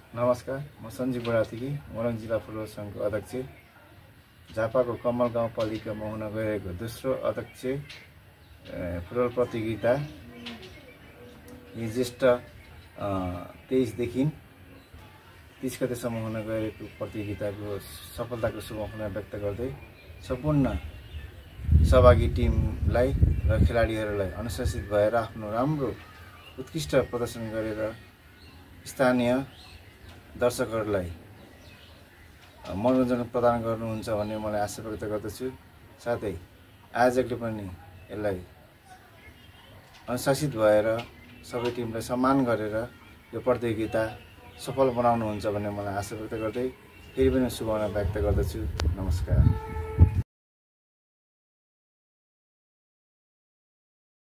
नमस्कार, म सञ्जीव बुढाथोकी, मोरङ जिल्ला फुटबल सङ्घको अध्यक्ष। झापाको कमल गाउँपालिकामा हुन गएको दोस्रो अध्यक्ष फुटबल प्रतियोगिता ज्येष्ठ 23 देखि 30 गतेसम्म हुन गएको प्रतियोगिताको सफलताको शुभकामना व्यक्त गर्दै सम्पूर्ण सहभागी टिमलाई र खेलाडीहरूलाई अनुशासित भएर आफ्नो राम्रो उत्कृष्ट प्रदर्शन गरेर स्थानीय दर्शकहरूलाई मनोरञ्जन प्रदान गर्नुहुन्छ भन्ने मलाई आशा व्यक्त गर्दछु। साथै आयोजकले पनि यसलाई अनुशासित भएर सबै टिमलाई सम्मान गरेर यो प्रतियोगिता सफल बनाउनुहुन्छ भन्ने मलाई आशा व्यक्त गर्दै फेरि पनि शुभकामना व्यक्त गर्दछु। नमस्कार।